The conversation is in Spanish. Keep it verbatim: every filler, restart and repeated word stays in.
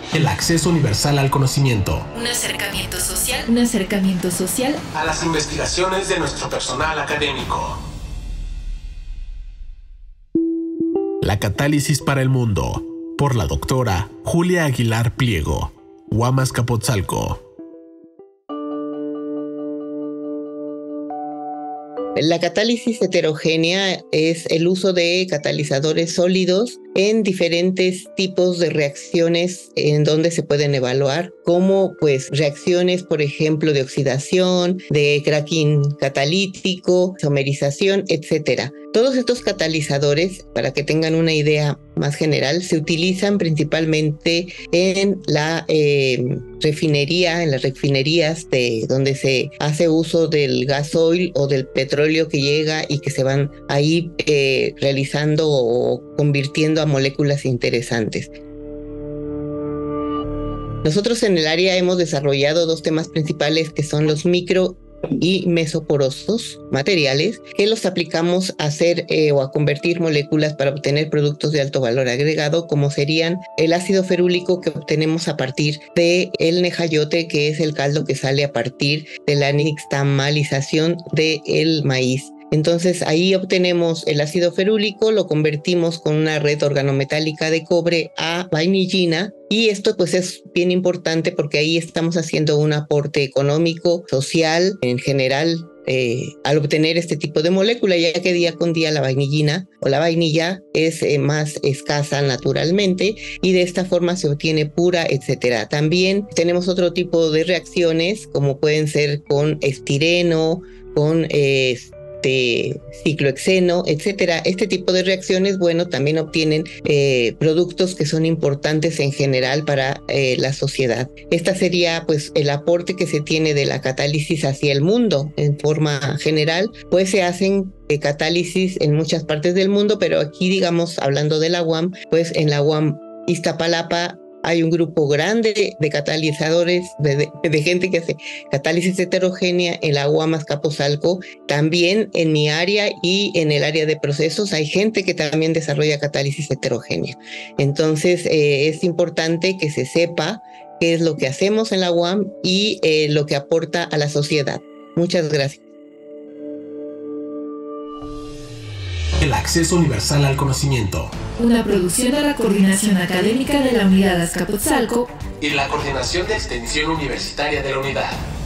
El acceso universal al conocimiento. Un acercamiento social. Un acercamiento social a las investigaciones de nuestro personal académico. La catálisis para el mundo. Por la doctora Julia Aguilar Pliego. Huamas-Capotzalco. La catálisis heterogénea es el uso de catalizadores sólidos en diferentes tipos de reacciones en donde se pueden evaluar, como pues reacciones, por ejemplo, de oxidación, de cracking catalítico, isomerización, etcétera. Todos estos catalizadores, para que tengan una idea más general, se utilizan principalmente en la eh, refinería, en las refinerías de donde se hace uso del gasoil o del petróleo que llega y que se van ahí eh, realizando o convirtiendo a moléculas interesantes. Nosotros en el área hemos desarrollado dos temas principales que son los micro y mesoporosos materiales, que los aplicamos a hacer eh, o a convertir moléculas para obtener productos de alto valor agregado, como serían el ácido ferúlico que obtenemos a partir de el nejayote, que es el caldo que sale a partir de la nixtamalización del maíz. Entonces ahí obtenemos el ácido ferúlico, lo convertimos con una red organometálica de cobre a vainillina, y esto pues es bien importante porque ahí estamos haciendo un aporte económico, social, en general, eh, al obtener este tipo de molécula, ya que día con día la vainillina o la vainilla es eh, más escasa naturalmente, y de esta forma se obtiene pura, etcétera. También tenemos otro tipo de reacciones, como pueden ser con estireno, con eh, de ciclohexeno, etcétera. Este tipo de reacciones, bueno, también obtienen eh, productos que son importantes en general para eh, la sociedad. Esta sería pues el aporte que se tiene de la catálisis hacia el mundo. En forma general, pues se hacen eh, catálisis en muchas partes del mundo, pero aquí, digamos, hablando de la U A M, pues en la U A M Iztapalapa hay un grupo grande de catalizadores, de, de, de gente que hace catálisis heterogénea en la Huamas-Capotzalco. También en mi área y en el área de procesos hay gente que también desarrolla catálisis heterogénea. Entonces eh, es importante que se sepa qué es lo que hacemos en la U A M y eh, lo que aporta a la sociedad. Muchas gracias. El acceso universal al conocimiento. Una producción de la Coordinación Académica de la Unidad Azcapotzalco y la Coordinación de Extensión Universitaria de la Unidad.